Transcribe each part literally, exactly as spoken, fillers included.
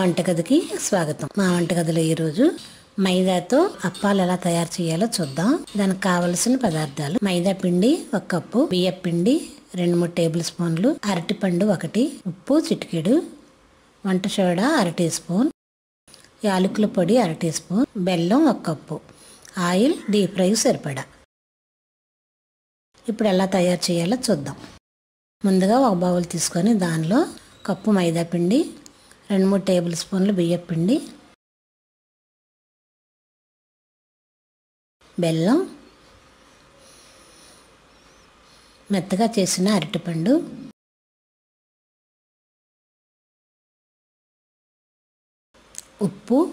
వంటగదికి స్వాగతం। మా వంటగదిలో ఈ రోజు మైదాతో అప్పాలు ఎలా తయారు చేయాలో చూద్దాం। దానికి కావాల్సిన పదార్థాలు మైదా పిండి ఒక కప్పు, బియ్యం పిండి రెండు మూడు టేబుల్ స్పూన్లు, అరటిపండు ఒకటి, ఉప్పు చిటికెడు, వంట సోడా అర టీ స్పూన్, యాలకుల పొడి అర టీ స్పూన్, బెల్లం ఒక కప్పు, ఆయిల్ డీప్ ఫ్రై సరిపడా। ఇప్పుడు ఎలా తయారు చేయాలో చూద్దాం। ముందుగా ఒక బౌల్ తీసుకొని దానిలో కప్పు మైదా పిండి, రెండు మూడు టేబుల్ స్పూన్లు బియ్యం పిండి, బెల్లం, మెత్తగా చేసిన అరటిపండు, ఉప్పు,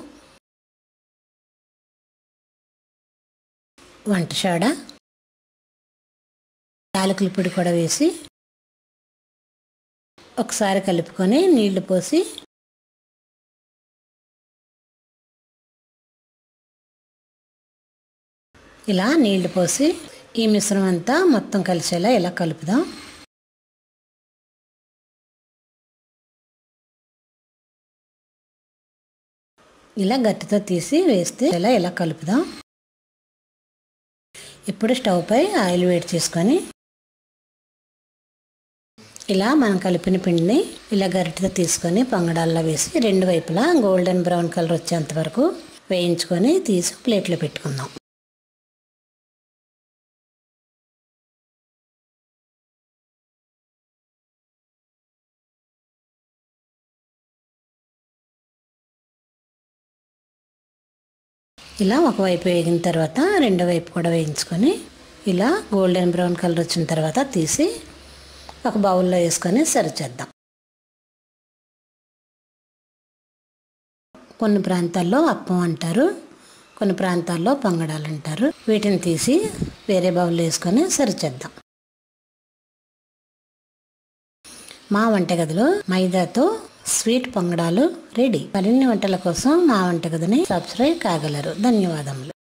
వంట సోడా, యాలకుల పొడి కూడా వేసి ఒకసారి కలుపుకొని నీళ్లు పోసి ఇలా నీళ్లు పోసి ఈ మిశ్రమం అంతా మొత్తం కలిసేలా ఇలా కలుపుదాం। ఇలా గట్టితో తీసి వేస్తే ఇలా ఇలా కలుపుదాం। ఇప్పుడు స్టవ్ పై ఆయిల్ వేడి చేసుకొని ఇలా మనం కలిపిన పిండిని ఇలా గరిటెతో తీసుకొని పొంగడాల్లో వేసి రెండు వైపులా గోల్డెన్ బ్రౌన్ కలర్ వచ్చేంత వరకు వేయించుకొని తీసి ప్లేట్లో పెట్టుకుందాం। ఇలా ఒకవైపు వేగిన తర్వాత రెండో వైపు కూడా వేయించుకొని ఇలా గోల్డెన్ బ్రౌన్ కలర్ వచ్చిన తర్వాత తీసి ఒక బౌల్లో వేసుకొని సర్వ్ చేద్దాం। కొన్ని ప్రాంతాల్లో అప్పం అంటారు, కొన్ని ప్రాంతాల్లో పొంగడాలు అంటారు। వీటిని తీసి వేరే బౌల్లో వేసుకొని సర్వ్ చేద్దాం। మా వంటగదిలో మైదాతో స్వీట్ పొంగడాలు రెడీ। మరిన్ని వంటల కోసం మా వంటగదిని సబ్స్క్రైబ్ కాగలరు। ధన్యవాదములు।